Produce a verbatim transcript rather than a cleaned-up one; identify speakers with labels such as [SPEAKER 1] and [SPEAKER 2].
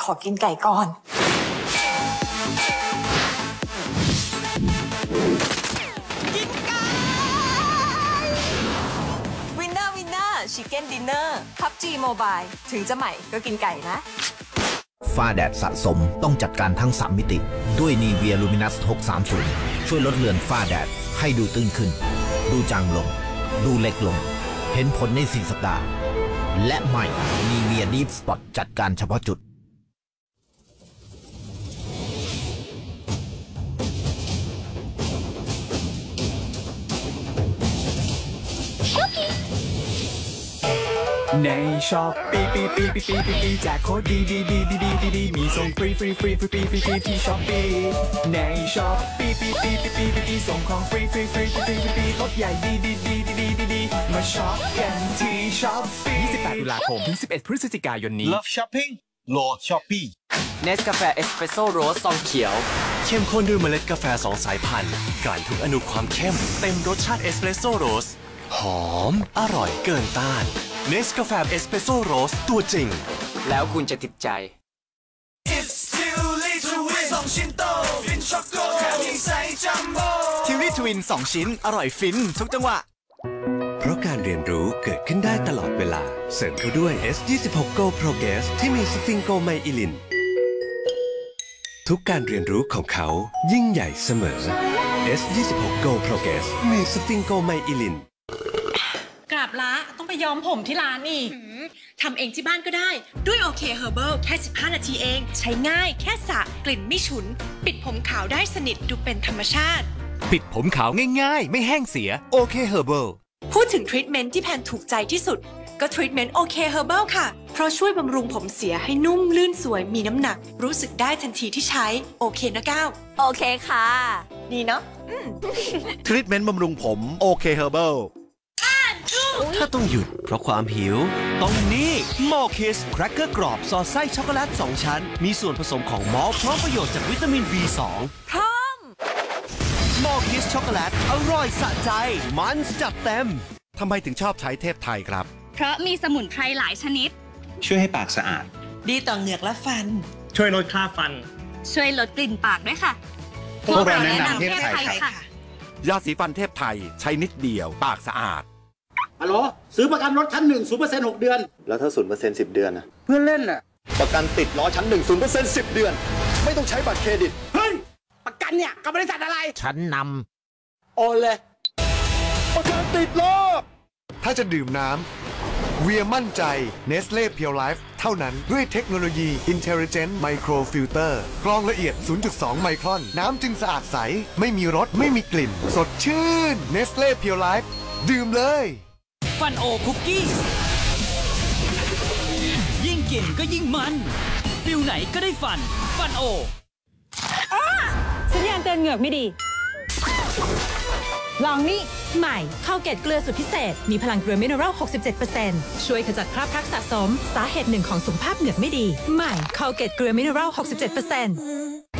[SPEAKER 1] ขอกินไก่ก่อนกินไก่วินเนอร์วินเนอร์ชิคเก้นดินเนอร์พับจีโมบายถึงจะใหม่ก็กินไก่นะ
[SPEAKER 2] ฝ้าแดดสะสมต้องจัดการทั้งสามมิติด้วยนีเวียลูมินัสหกสามศูนย์ช่วยลดเลือนฝ้าแดดให้ดูตื้นขึ้นดูจางลงดูเล็กลงเห็นผลในสี่สัปดาห์และใหม่นีเวียดีฟสปอตจัดการเฉพาะจุด
[SPEAKER 3] ในช็อปปีปีปีปีปีปีปีแจกโค้ดดีดีดีดีดีดีดีมีส่งฟรีฟรีฟรีฟรีฟรีฟรีฟรีที่ช็อปปี้ในช็อปปีปีปีปีปีปีปีส่งของฟรีฟรีฟรีฟรีฟรีฟรีลดใหญ่ดีดีดีดีดีดีดีมาช็อปกันที่ช็อปปี้ยี่สิบแปดตุลาคมถึงสิบเอ็ดพฤศจิกายนนี้
[SPEAKER 4] Love Shopping โหลด Shopee
[SPEAKER 5] เนสกาแฟเอสเปรสโซ่โรสซองเขียว
[SPEAKER 6] เข้มข้นด้วยเมล็ดกาแฟสองสายพันธุ์กลั่นทุกอนุความเข้มเต็มรสชาติเอสเปรสโซ่โรสหอมอร่อยเกินต้านเนสกาแฟเอสเปรสโซ่โรสตัวจริง
[SPEAKER 5] แล้วคุณจะติดใจ
[SPEAKER 6] ทิวรี่ทวินสองชิ้นอร่อยฟินทุกจังหวะ
[SPEAKER 7] เพราะการเรียนรู้เกิดขึ้นได้ตลอดเวลาเสริมเข้าด้วย เอส ยี่สิบหก Go Progress ที่มีสฟิงโกไมอิลินทุกการเรียนรู้ของเขายิ่งใหญ่เสมอ เอส ยี่สิบหก Go Progress มีสฟิงโกไมอิลิน
[SPEAKER 8] กราบละต้องไปย้อมผมที่ร้านอีกทำเองที่บ้านก็ได้ด้วยโอเคเฮอร์เบิลแค่สิบห้านาทีเองใช้ง่ายแค่สระกลิ่นไม่ฉุนปิดผมขาวได้สนิทดูเป็นธรรมชาติ
[SPEAKER 6] ปิดผมขาวง่ายๆไม่แห้งเสียโอเคเฮอร์เบิล
[SPEAKER 8] พูดถึงทรีทเมนต์ที่แพนถูกใจที่สุดก็ทรีทเมนต์โอเคเฮอร์เบิลค่ะเพราะช่วยบำรุงผมเสียให้นุ่มลื่นสวยมีน้ำหนักรู้สึกได้ทันทีที่ใช้โอเคนะก้าว
[SPEAKER 1] โอเคค่ะดีเนาะ
[SPEAKER 2] ทรีทเมนต์บำรุงผมโอเคเฮอร์เบิล
[SPEAKER 7] ถ้าต้องหยุดเพราะความหิวต้องนี่มอลคิสแครกเกอร์กรอบสอดไส้ช็อกโกแลตสองชั้นมีส่วนผสมของมอลต์พร้อมประโยชน์จากวิตามิน บี สอง
[SPEAKER 1] พร้อม
[SPEAKER 7] มอลคิสช็อกโกแลตอร่อยสะใจมันจัดเต็ม
[SPEAKER 2] ทำไมถึงชอบใช้เทพไทยครับ
[SPEAKER 9] เพราะมีสมุนไพรหลายชนิด
[SPEAKER 4] ช่วยให้ปากสะอาด
[SPEAKER 8] ดีต่อเหงือกและฟัน
[SPEAKER 4] ช่วยลดคราบฟัน
[SPEAKER 9] ช่วยลดกลิ่นปากด้วยค่ะ
[SPEAKER 4] พวกเราแนะนำเทพไทยค่ะ
[SPEAKER 2] ยาสีฟันเทพไทยใช้นิดเดียวปากสะอาด
[SPEAKER 10] ฮัลโหลซื้อประกันรถชั้นหนึ่งศูนย์เปอร์เซ็นต์หกเดือน
[SPEAKER 11] แล้วถ้าศูนย์เปอร์เซ็นต์สิบเดือนนะ
[SPEAKER 10] เพื่อนเล่นน่ะ
[SPEAKER 11] ประกันติดล้อชั้นหนึ่งศูนย์เปอร์เซ็นต์สิบเดือนไม่ต้องใช้บัตรเครดิต
[SPEAKER 10] เฮ้ยประกันเนี่ยกับบริษัทอะไร
[SPEAKER 2] ชั้นน
[SPEAKER 10] ำโอนเลย
[SPEAKER 11] ประกันติดล้อ
[SPEAKER 2] ถ้าจะดื่มน้ำเวียมั่นใจ Nestle Pure Life เท่านั้นด้วยเทคโนโลยี Intelligent Micro Filter กรองละเอียด ศูนย์จุดสอง ไมครอนน้ำจึงสะอาดใสไม่มีรสไม่มีกลิ่นสดชื่น Nestle Pure Life ดื่มเลย
[SPEAKER 3] ฟันโอคุกกี้ยิ่งกินก็ยิ่งมันฟิลไหนก็ได้ฟันฟันโอ
[SPEAKER 1] สัญญาณเตือนเหงือกไม่ดีลองนี่ใหม่ข้าวเกตเกลือสูตรพิเศษมีพลังเกลือมิเนอรัล หกสิบเจ็ดเปอร์เซ็นต์ ช่วยขจัดคราบพลักสะสมสาเหตุหนึ่งของสุขภาพเหงือกไม่ดีใหม่ข้าวเกตเกลือมิเนอรัล หกสิบเจ็ดเปอร์เซ็นต์